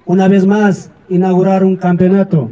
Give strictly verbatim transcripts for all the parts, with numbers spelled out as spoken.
una vez más inaugurar un campeonato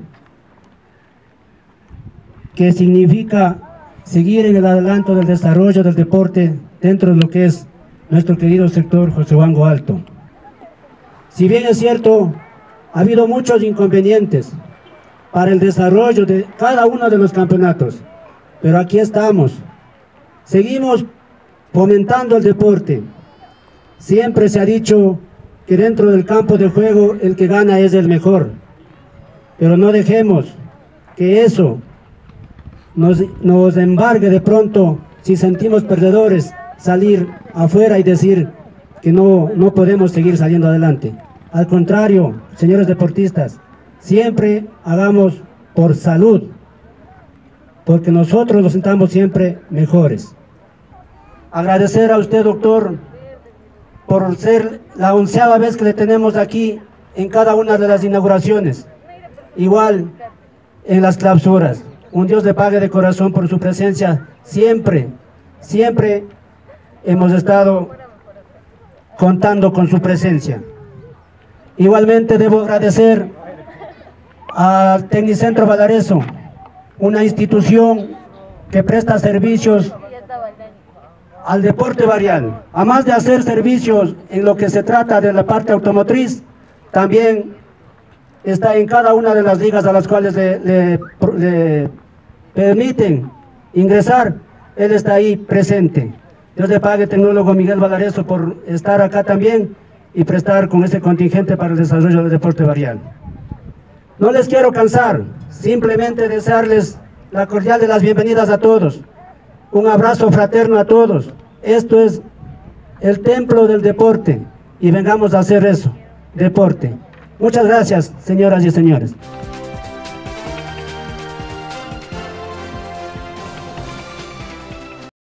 que significa seguir en el adelanto del desarrollo del deporte dentro de lo que es nuestro querido sector José-Huango Alto. Si bien es cierto, ha habido muchos inconvenientes para el desarrollo de cada uno de los campeonatos, pero aquí estamos, seguimos fomentando el deporte. Siempre se ha dicho que dentro del campo de juego el que gana es el mejor, pero no dejemos que eso nos, nos embargue de pronto, si sentimos perdedores, salir afuera y decir que no, no podemos seguir saliendo adelante. Al contrario, señores deportistas, siempre hagamos por salud, porque nosotros nos sintamos siempre mejores. Agradecer a usted, doctor, por ser la onceava vez que le tenemos aquí en cada una de las inauguraciones, igual en las clausuras. Un Dios le pague de corazón por su presencia. Siempre, siempre hemos estado contando con su presencia. Igualmente debo agradecer al Tecnicentro Valareso, una institución que presta servicios al deporte barrial. Además de hacer servicios en lo que se trata de la parte automotriz, también está en cada una de las ligas a las cuales le, le, le permiten ingresar. Él está ahí presente. Dios le pague, tecnólogo Miguel Valareso, por estar acá también y prestar con este contingente para el desarrollo del deporte barrial. No les quiero cansar, simplemente desearles la cordial de las bienvenidas a todos. Un abrazo fraterno a todos. Esto es el templo del deporte y vengamos a hacer eso, deporte. Muchas gracias, señoras y señores.